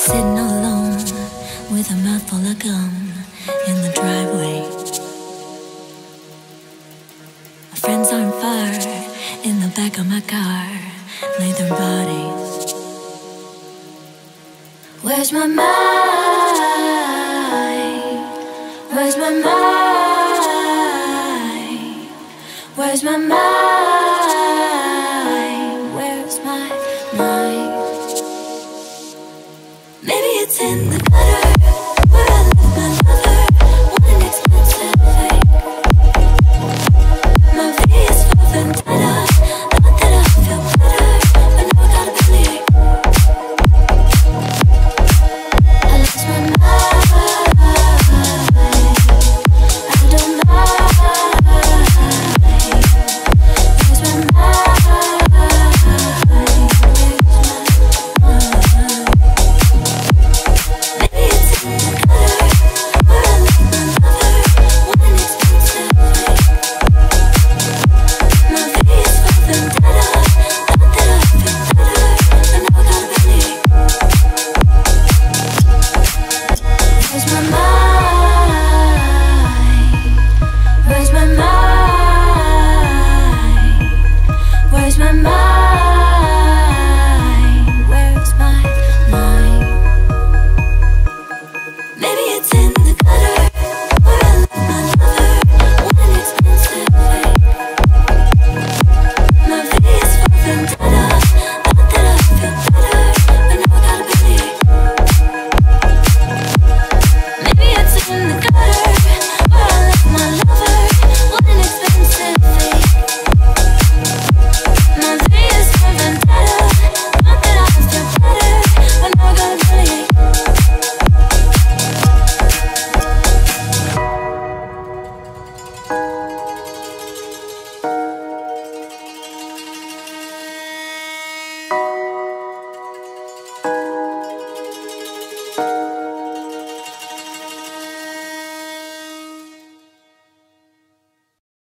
Sitting all alone with a mouthful of gum in the driveway. My friends aren't far. In the back of my car lay their bodies. Where's my mind? Where's my mind? Where's my mind? Where's my mind? Maybe it's in the gutter.